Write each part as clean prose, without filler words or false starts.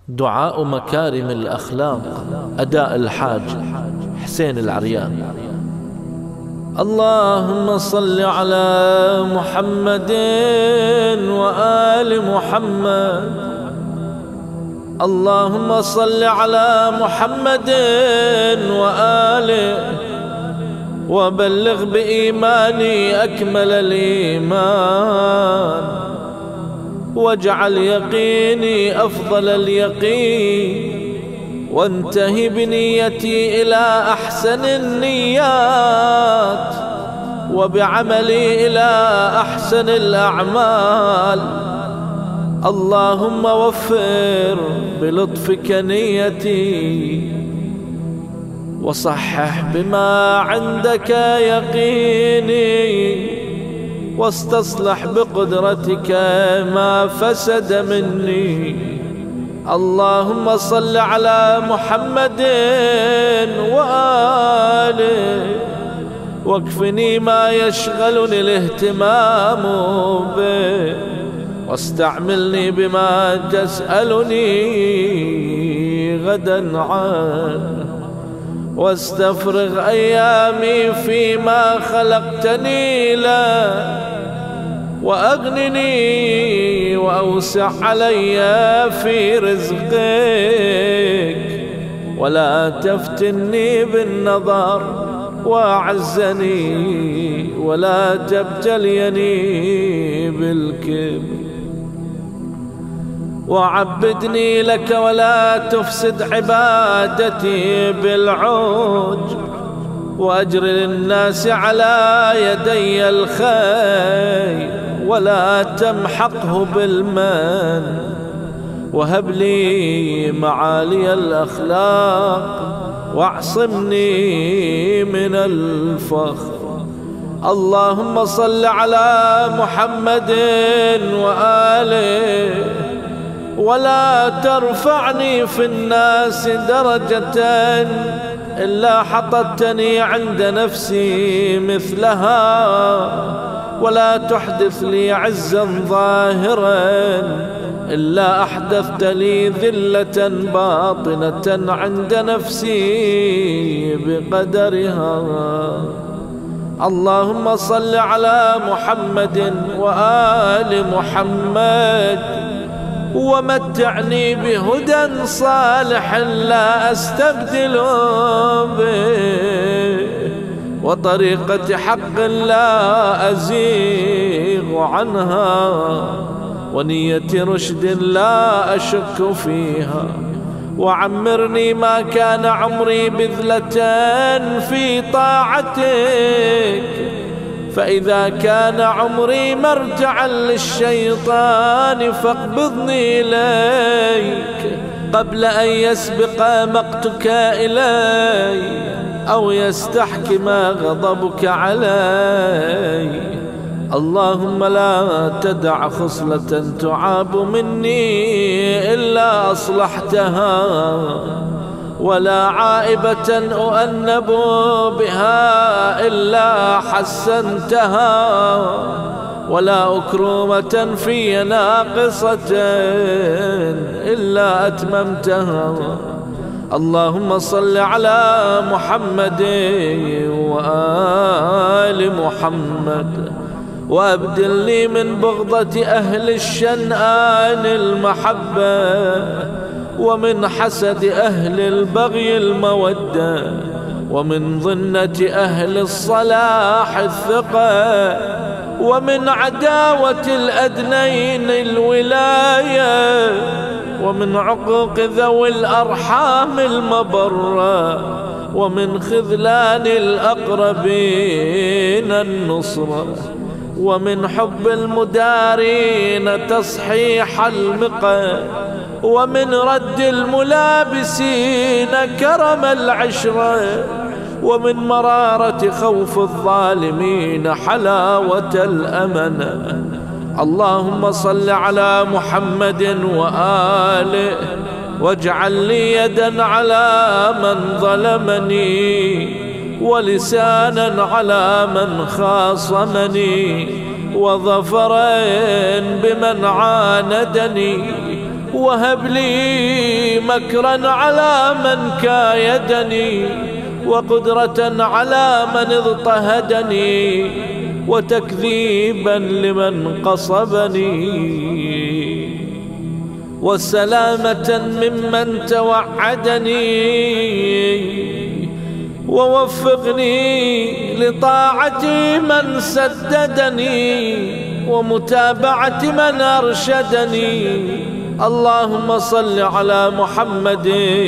دعاء مكارم الأخلاق، أداء الحاج حسين العريان. اللهم صل على محمد وآل محمد. اللهم صل على محمد وآله، وبلغ بإيماني أكمل الإيمان، واجعل يقيني أفضل اليقين، وانتهي بنيتي إلى أحسن النيات، وبعملي إلى أحسن الأعمال. اللهم وفر بلطفك نيتي، وصحح بما عندك يقيني، واستصلح بقدرتك ما فسد مني. اللهم صل على محمد وآله، واكفني ما يشغلني الاهتمام به، واستعملني بما تسألني غدا عنه، واستفرغ أيامي فيما خلقتني له، وأغنني وأوسع علي في رزقك، ولا تفتني بالنظر، وأعزني ولا تبتليني بالكبر، وعبدني لك ولا تفسد عبادتي بالعجب، وأجر للناس على يدي الخير ولا تمحقه بالمن، وهب لي معالي الأخلاق، واعصمني من الفخر. اللهم صل على محمد وآله، ولا ترفعني في الناس درجة إلا حطتني عند نفسي مثلها، ولا تحدث لي عزا ظاهرا إلا أحدثت لي ذلة باطنة عند نفسي بقدرها. اللهم صل على محمد وآل محمد، ومتعني بهدى صالح لا أستبدل به، وطريقة حق لا أزيغ عنها، ونية رشد لا أشك فيها. وعمرني ما كان عمري بذلة في طاعتك، فإذا كان عمري مرجعا للشيطان فاقبضني إليك قبل أن يسبق مقتك إلي، أو يستحكم غضبك علي. اللهم لا تدع خصلة تعاب مني إلا أصلحتها، ولا عائبة أؤنب بها إلا حسنتها، ولا أكرمة في ناقصة إلا أتممتها. اللهم صل على محمد وآل محمد، وأبدلني من بغضة أهل الشنآن المحبة، ومن حسد أهل البغي المودة، ومن ظنة أهل الصلاح الثقة، ومن عداوة الأدنين الولاية، ومن عقوق ذوي الأرحام المبرة، ومن خذلان الأقربين النصرة، ومن حب المدارين تصحيح المقى، ومن رد الملابسين كرم العشرة، ومن مرارة خوف الظالمين حلاوة الأمانة. اللهم صل على محمد وآله، واجعل لي يدا على من ظلمني، ولسانا على من خاصمني، وظفرا بمن عاندني، وهب لي مكرا على من كايدني، وقدرة على من اضطهدني، وتكذيبا لمن قصبني، وسلامة ممن توعدني، ووفقني لطاعة من سددني، ومتابعة من أرشدني. اللهم صل على محمد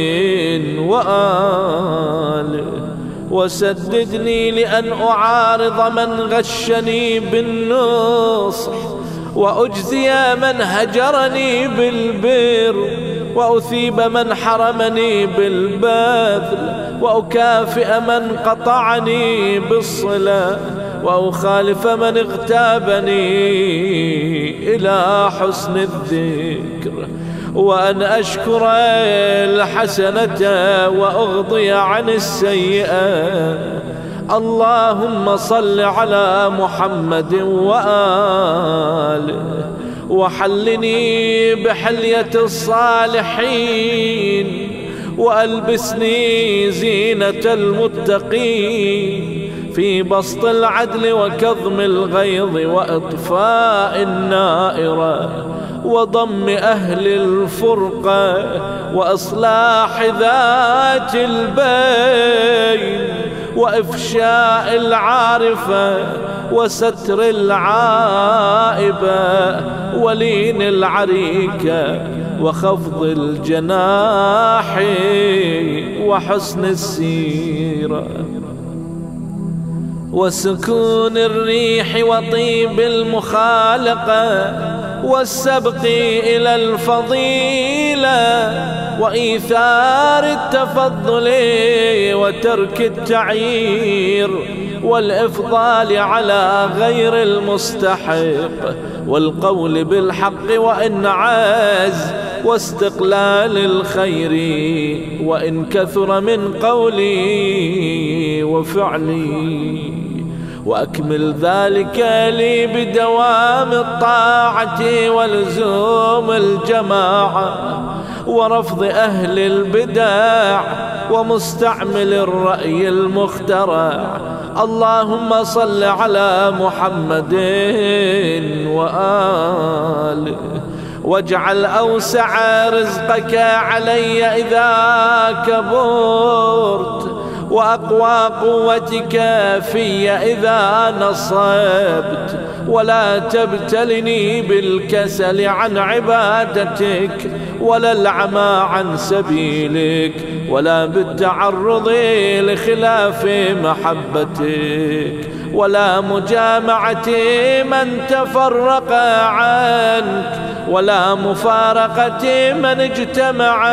وآله، وسددني لأن أعارض من غشني بالنصح، وأجزي من هجرني بالبر، وأثيب من حرمني بالبذل، وأكافئ من قطعني بالصلة، وأخالف من اغتابني إلى حسن الذكر، وأن أشكر الحسنة وأغضي عن السيئة. اللهم صل على محمد وآله، وحلني بحلية الصالحين، وألبسني زينة المتقين، في بسط العدل وكظم الغيظ وإطفاء النائرة، وضم أهل الفرقة، وإصلاح ذات البين، وإفشاء العارفة، وستر العائبة، ولين العريكة، وخفض الجناح، وحسن السيرة، وسكون الريح، وطيب المخالقة، والسبق إلى الفضيلة، وإيثار التفضل، وترك التعيير، والإفضال على غير المستحق، والقول بالحق وإن عاز، واستقلال الخير وإن كثر من قولي وفعلي. وأكمل ذلك لي بدوام الطاعة، ولزوم الجماعة، ورفض أهل البدع، ومستعمل الرأي المخترع. اللهم صل على محمد وآله، واجعل أوسع رزقك علي إذا كبرت، وأقوى قوتك في إذا نصبت، ولا تبتلني بالكسل عن عبادتك، ولا العمى عن سبيلك، ولا بالتعرض لخلاف محبتك، ولا مجامعة من تفرق عنك، ولا مفارقة من اجتمع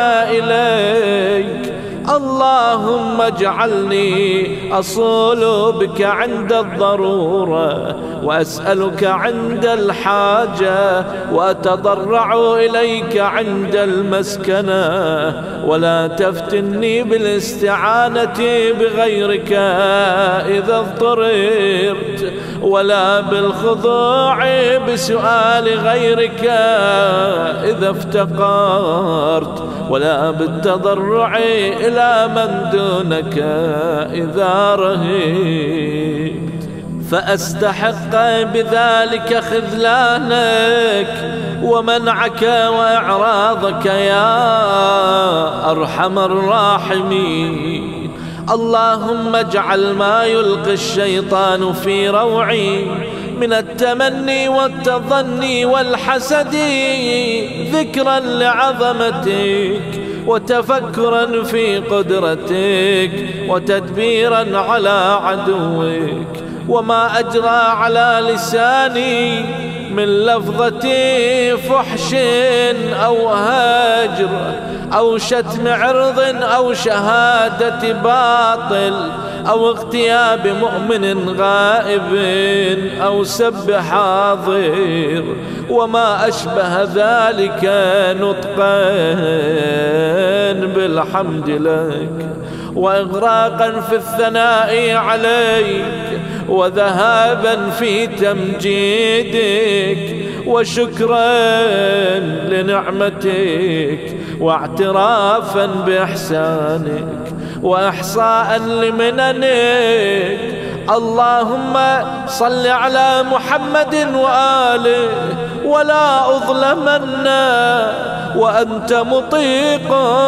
إليك. اللهم اجعلني أصول بك عند الضرورة، وأسألك عند الحاجة، وأتضرع إليك عند المسكنة، ولا تفتني بالاستعانة بغيرك إذا اضطررت، ولا بالخضوع بسؤال غيرك إذا افتقرت، ولا بالتضرع إلى من دونك إذا رهبت، فأستحق بذلك خذلانك ومنعك وإعراضك يا أرحم الراحمين. اللهم اجعل ما يلقي الشيطان في روعي من التمني والتظني والحسد ذكرا لعظمتك، وتفكرا في قدرتك، وتدبيرا على عدوك، وما أجرى على لساني من لفظة فحش أو هجر أو شتم عرض أو شهادة باطل أو اغتياب مؤمن غائب أو سب حاضر، وما أشبه ذلك نطقا بالحمد لك، وإغراقا في الثناء عليك، وذهابا في تمجيدك وشكرا لنعمتك واعترافا بإحسانك وإحصاء لمننك. اللهم صل على محمد وآله ولا أظلمن وأنت مطيق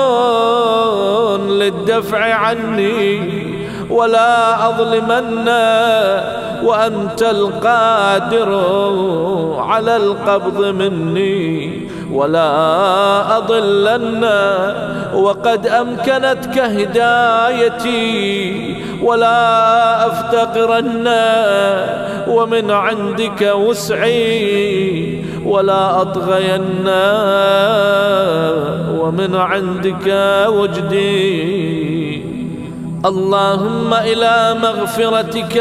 للدفع عني، ولا أظلمن وأنت القادر على القبض مني، ولا أضلن وقد أمكنتك هدايتي، ولا أفتقرن ومن عندك وسعي، ولا أطغين ومن عندك وجدي. اللهم إلى مغفرتك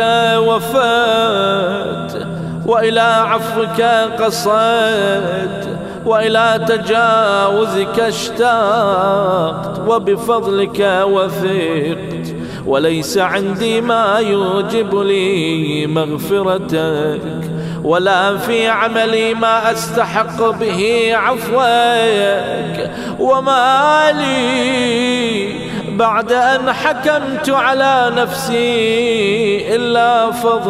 وفات، وإلى عفوك قصدت، وإلى تجاوزك اشتاقت، وبفضلك وثقت، وليس عندي ما يوجب لي مغفرتك، ولا في عملي ما أستحق به عفوك، وما لي بعد أن حكمت على نفسي إلا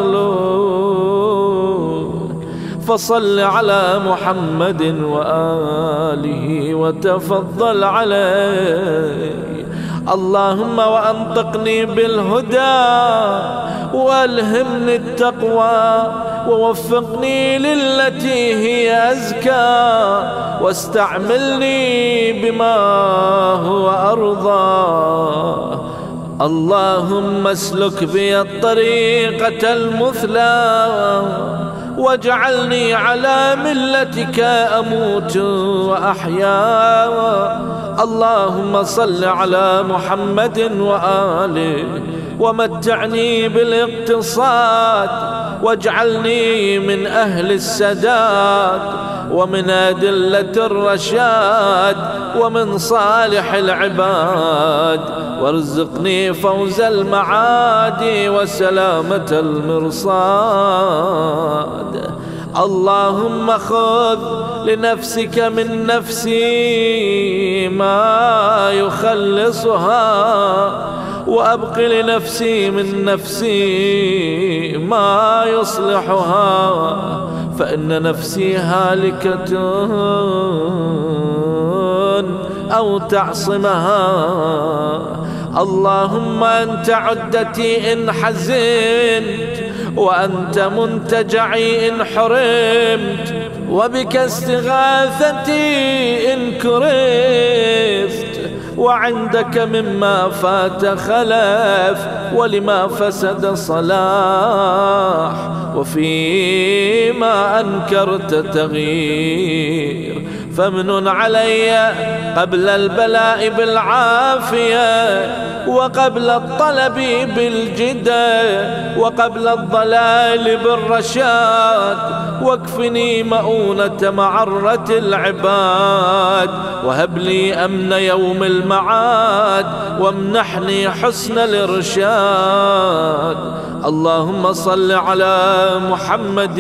فضلك. فصل على محمد وآله وتفضل عليه. اللهم وأنطقني بالهدى وألهمني التقوى ووفقني للتي هي أزكى، واستعملني بما هو أرضى. اللهم اسلك بي الطريقة المثلى واجعلني على ملتك أموت وأحيا. اللهم صل على محمد وآله ومتعني بالاقتصاد، واجعلني من أهل السداد ومن أدلة الرشاد ومن صالح العباد، وارزقني فوز المعاد وسلامة المرصاد. اللهم خذ لنفسك من نفسي ما يخلصها، وأبق لنفسي من نفسي ما يصلحها، فإن نفسي هالكة أو تعصمها. اللهم أنت عدتي إن حزنت، وأنت منتجعي إن حرمت، وبك استغاثتي إن كرفت، وعندك مما فات خلف، ولما فسد صلاح، وفيما أنكرت تغيير. فمن علي قبل البلاء بالعافية، وقبل الطلب بالجدة، وقبل الضلال بالرشاد، واكفني مؤونة معرة العباد، وهب لي أمن يوم المعاد، وامنحني حسن الإرشاد. اللهم صل على محمد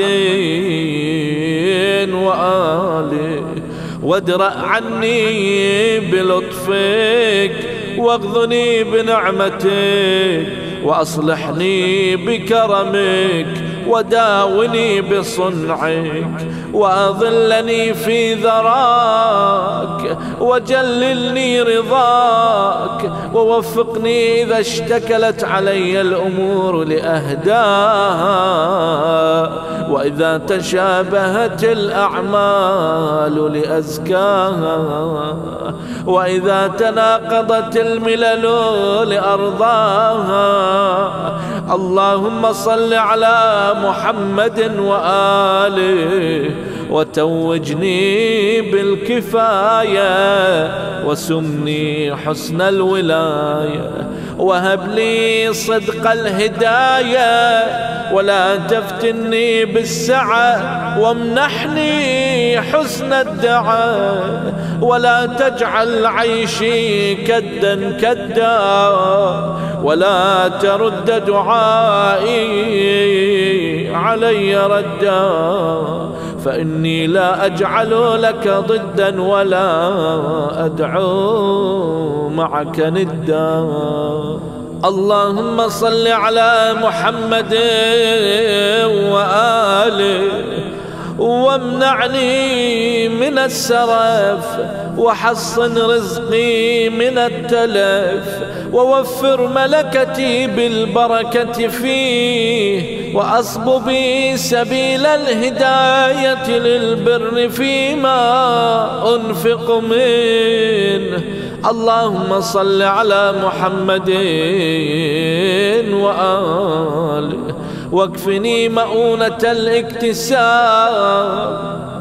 وآله وادرأ عني بلطفك، واغذني بنعمتك، وأصلحني بكرمك، وداوني بصنعك، وأظلني في ذراك، وجللني رضاك، ووفقني إذا اشتكلت علي الأمور لأهداها، وإذا تشابهت الأعمال لأزكاها، وإذا تناقضت الملل لأرضاها. اللهم صل على محمد وآله وتوجني بالكفاية، وسمني حسن الولاية، وهب لي صدق الهداية، ولا تفتني بالسعة، وامنحني حسن الدعاء، ولا تجعل عيشي كدا كدا، ولا ترد دعائي علي ردا، فإني لا أجعل لك ضدا ولا أدعو معك ندا. اللهم صل على محمد وآله، وامنعني من السرف، وحصن رزقي من التلف، ووفر ملكتي بالبركة فيه، وأصب بي سبيل الهداية للبر فيما أنفق منه. اللهم صل على محمد وآله، واكفني مؤونة الاكتساب،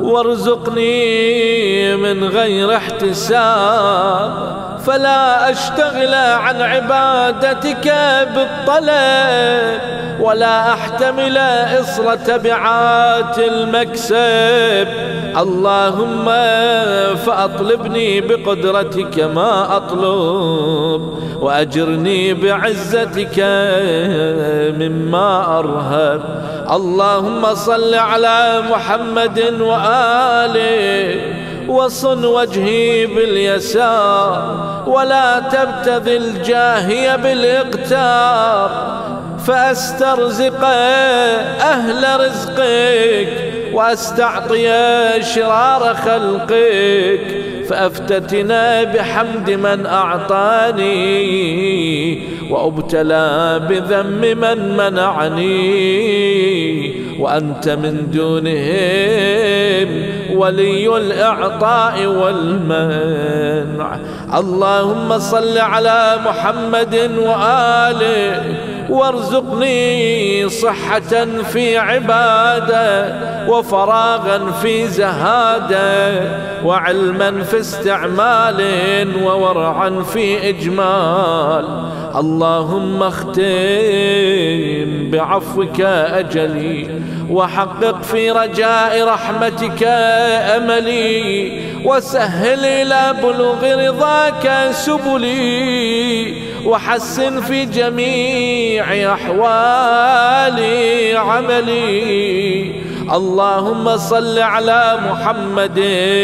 وارزقني من غير احتساب، فلا أشتغل عن عبادتك بالطلب، ولا أحتمل إصر تبعات المكسب. اللهم فأطلبني بقدرتك ما أطلب، وأجرني بعزتك مما أرهب. اللهم صل على محمد وآله، وصن وجهي باليسار، ولا تبتذل جاهي بالإقتار، فأسترزق أهل رزقك، وأستعطي شرار خلقك، فأفتتنا بحمد من أعطاني، وأبتلى بذم من منعني، وأنت من دونهم ولي الإعطاء والمنع. اللهم صل على محمد وآله، وارزقني صحة في عبادة، وفراغا في زهادة، وعلما في استعمال، وورعا في إجمال. اللهم اختم بعفوك أجلي، وحقق في رجاء رحمتك أملي، وسهل إلى بلوغ رضاك سبلي، وحسن في جميع أحوالي عملي. اللهم صل على محمد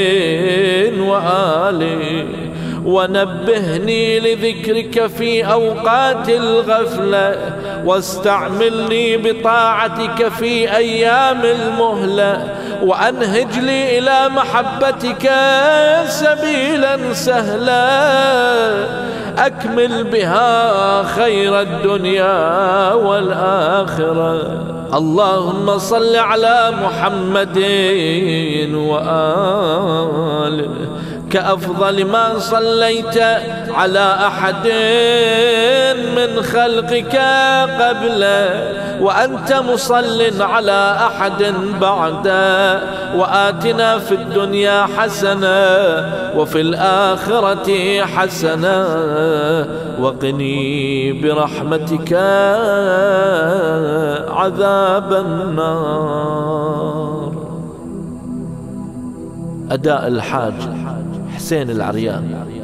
وآله، ونبهني لذكرك في أوقات الغفلة، واستعملني بطاعتك في أيام المهلة، وأنهج لي إلى محبتك سبيلا سهلا، أكمل بها خير الدنيا والآخرة. اللهم صل على محمد وآله كأفضل ما صليت على أحد من خلقك قبله، وأنت مصل على أحد بعده. وآتنا في الدنيا حسنة، وفي الآخرة حسنة، وقني برحمتك عذاب النار. أداء الحاج حسين العريان.